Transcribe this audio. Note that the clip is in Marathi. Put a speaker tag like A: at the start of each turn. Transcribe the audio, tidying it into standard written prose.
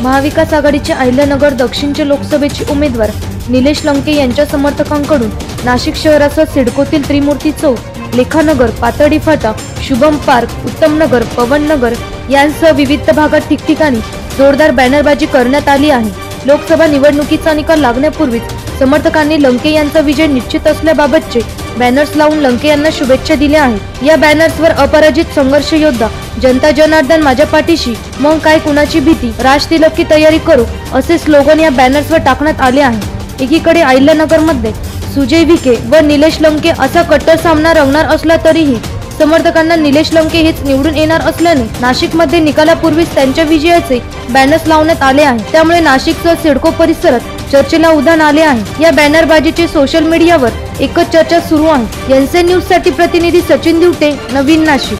A: महाविकास आघाडीचे अहिल्यानगर दक्षिणचे लोकसभेचे उमेदवार निलेश लंके यांच्या समर्थकांकडून नाशिक शहरासह सिडकोतील त्रिमूर्ती चौक, लेखानगर, पातळी फाटा, शुभम पार्क, उत्तम नगर, पवन नगर यांसह विविध भागात ठिकठिकाणी जोरदार बॅनरबाजी करण्यात आली आहे। लोकसभा निवडणुकीचा निकाल लागण्यापूर्वीच समर्थकांनी लंके यांचा विजय निश्चित असल्याबाबतचे बॅनर्स लावून लंके यांना शुभेच्छा दिल्या आहेत। या बॅनर्सवर अपराजित संघर्ष योद्धा, जनता जनार्दन माझ्या पाठीशी, मग काय कुणाची भीती, राज तिलक की तयारी करू असे स्लोगन या बॅनर्सवर टाकण्यात आले आहे। एकीकडे अहिल्यानगर मध्ये सुजय विखे व निलेश लंके असा कट्टर सामना रंगणार असला तरीही समर्थकांना निलेश लंके हेच निवडून येणार असल्याने नाशिकमध्ये निकालापूर्वीच त्यांच्या विजयाचे बॅनर्स लावण्यात आले आहे। त्यामुळे नाशिकसह सिडको परिसरात चर्चेला उधाण आले आहे। या बॅनरबाजीचे सोशल मीडियावर एकच चर्चा सुरू आहे। एनसीएन न्यूज साठी प्रतिनिधी सचिन दिवटे, नवीन नाशिक।